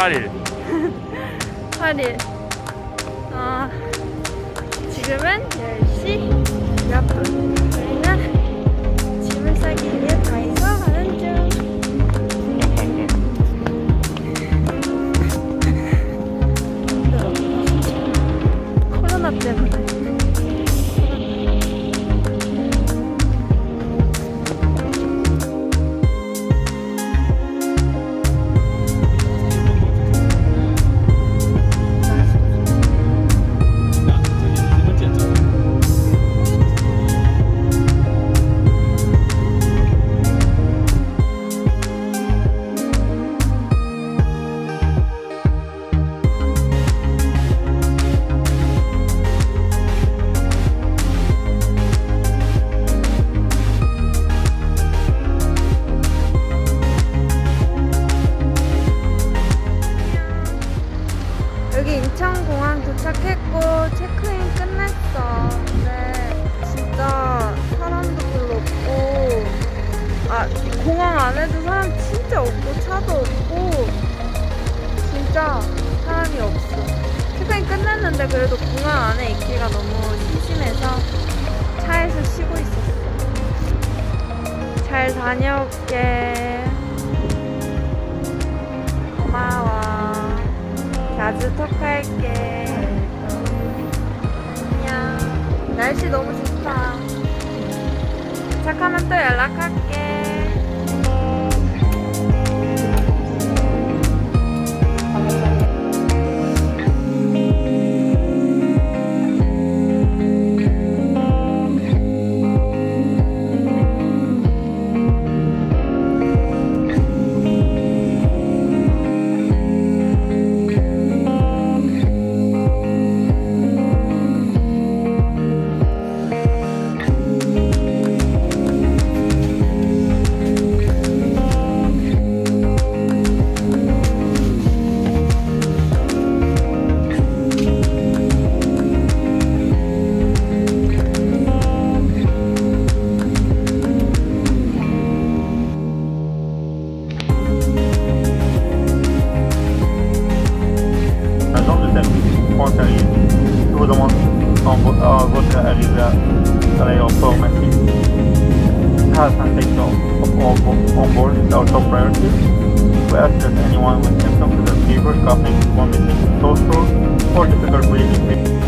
8일. 8일. 지금은 10시 몇 분. 저희는 짐을 싸기 위해 다이소 가는 중. 힘들어. 코로나 때문에. 여기 인천공항 도착했고 체크인 끝냈어. 근데 진짜 사람도 별로 없고, 공항 안에도 사람 진짜 없고 차도 없고 진짜 사람이 없어. 체크인 끝냈는데 그래도 공항 안에 있기가 너무 심심해서 차에서 쉬고 있었어. 잘 다녀올게. 고마워. 자주 톡할게. 안녕. 날씨 너무 좋다. 도착하면 또 연락할게. Votre arrivée à l'aéroport, merci. Health and safety on board is our top priority. We ask that anyone with symptoms such as fever, coughing, vomiting, sore throat, or difficult breathing